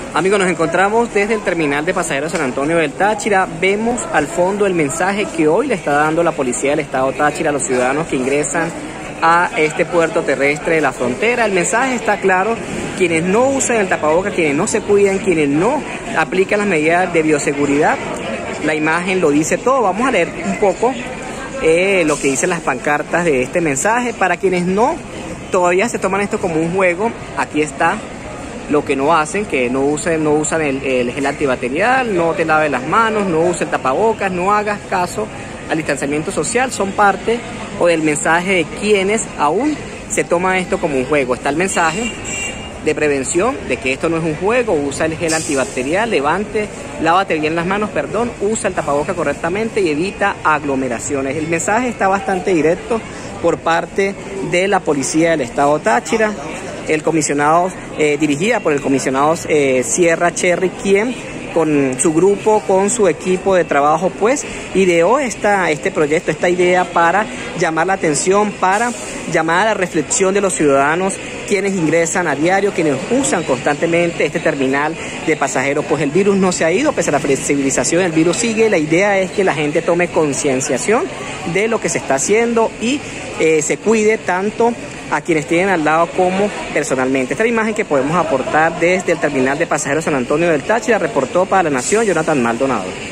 Amigos, nos encontramos desde el terminal de pasajeros San Antonio del Táchira. Vemos al fondo el mensaje que hoy le está dando la policía del estado Táchira a los ciudadanos que ingresan a este puerto terrestre de la frontera. El mensaje está claro: quienes no usan el tapaboca, quienes no se cuidan, quienes no aplican las medidas de bioseguridad, la imagen lo dice todo. Vamos a leer un poco lo que dicen las pancartas de este mensaje. Para quienes todavía se toman esto como un juego, aquí está lo que no hacen: que no usan el gel antibacterial, no te laves las manos, no uses el tapabocas, no hagas caso al distanciamiento social. Son parte del mensaje de quienes aún se toman esto como un juego. Está el mensaje de prevención, de que esto no es un juego: usa el gel antibacterial, lávate bien las manos, usa el tapaboca correctamente y evita aglomeraciones. El mensaje está bastante directo por parte de la policía del estado Táchira. El comisionado, dirigida por el comisionado Sierra Cherry, quien con su grupo, con su equipo de trabajo, pues ideó este proyecto, esta idea para llamar la atención, para llamar a la reflexión de los ciudadanos quienes ingresan a diario, quienes usan constantemente este terminal de pasajeros. Pues el virus no se ha ido, pese a la flexibilización, el virus sigue. La idea es que la gente tome concienciación de lo que se está haciendo y se cuide tanto a quienes tienen al lado como personalmente. Esta es la imagen que podemos aportar desde el terminal de pasajeros San Antonio del Táchira. Reportó para La Nación Jonathan Maldonado.